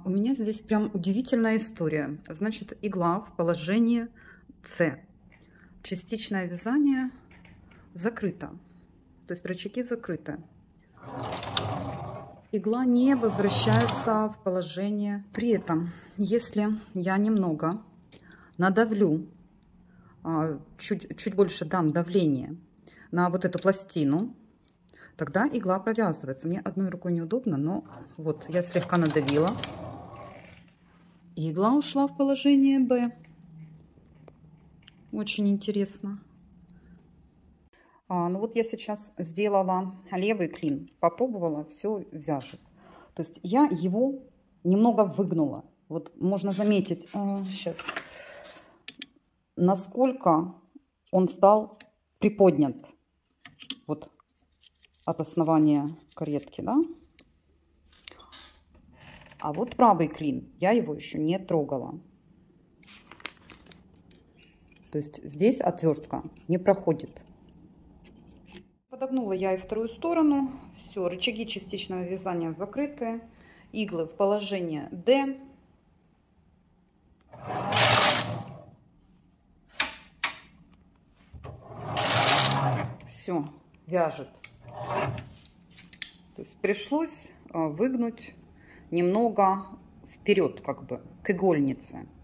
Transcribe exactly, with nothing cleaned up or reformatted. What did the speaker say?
У меня здесь прям удивительная история. Значит, игла в положении С. Частичное вязание закрыто. То есть рычаги закрыты. Игла не возвращается в положение. При этом, если я немного надавлю, чуть, чуть больше дам давление на вот эту пластину, тогда игла провязывается. Мне одной рукой неудобно, но вот я слегка надавила. Игла ушла в положение Б. Очень интересно. А, ну вот я сейчас сделала левый клин, попробовала, все вяжет. То есть я его немного выгнула. Вот можно заметить, а, сейчас, насколько он стал приподнят вот от основания каретки, да? А вот правый клин, я его еще не трогала. То есть здесь отвертка не проходит. Подогнула я и вторую сторону. Все, рычаги частичного вязания закрыты. Иглы в положении D. Все, вяжет. То есть пришлось выгнуть немного вперед, как бы, к игольнице.